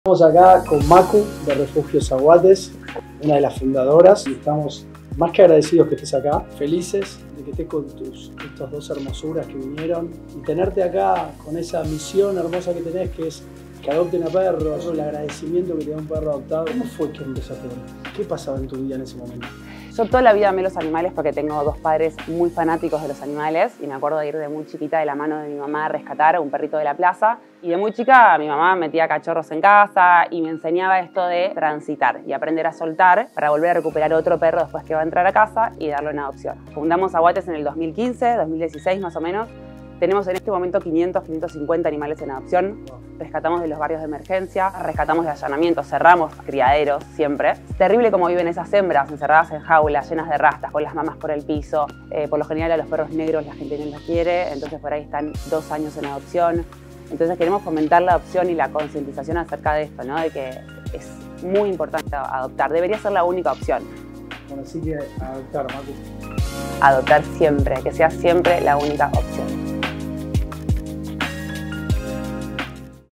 Estamos acá con Macu de Refugios Aguates, una de las fundadoras, y estamos más que agradecidos que estés acá, felices de que estés con estas dos hermosuras que vinieron y tenerte acá con esa misión hermosa que tenés, que es que adopten a perros, el agradecimiento que te da un perro adoptado. ¿Cómo fue que empezaste? ¿Qué pasaba en tu vida en ese momento? Yo toda la vida amé los animales porque tengo dos padres muy fanáticos de los animales y me acuerdo de ir de muy chiquita de la mano de mi mamá a rescatar a un perrito de la plaza. Y de muy chica mi mamá metía cachorros en casa y me enseñaba esto de transitar y aprender a soltar para volver a recuperar otro perro después que va a entrar a casa y darlo en adopción. Fundamos Aguates en el 2015, 2016 más o menos. Tenemos en este momento 500, 550 animales en adopción. Rescatamos de los barrios de emergencia, rescatamos de allanamientos, cerramos criaderos siempre. Es terrible cómo viven esas hembras encerradas en jaulas, llenas de rastas, con las mamas por el piso. Por lo general a los perros negros la gente no los quiere, entonces por ahí están 2 años en adopción. Entonces queremos fomentar la adopción y la concientización acerca de esto, ¿no? De que es muy importante adoptar, debería ser la única opción. Bueno, así que adoptar, Macu. Adoptar siempre, que sea siempre la única opción.